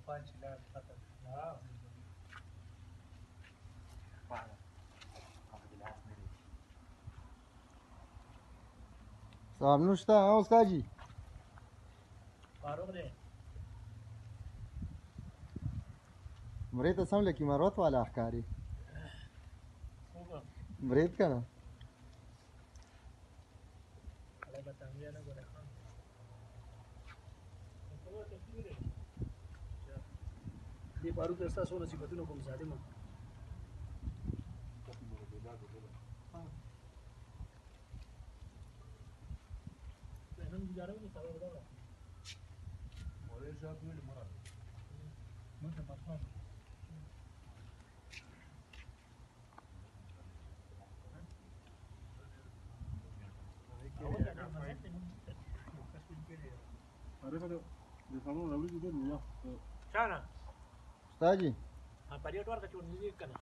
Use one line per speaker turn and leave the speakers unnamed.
صاحب نشته ها استاد جی برید اصلا لکی مرات والا اخکاری برید کنه
دې بارو کې ستاسو څونه صفتونه کوم ظالمه نن گزاره ونی سبا ودا مورې شاپ ویل مراد مته پاتم
استاد جی
پریټ ورته چون دي کنه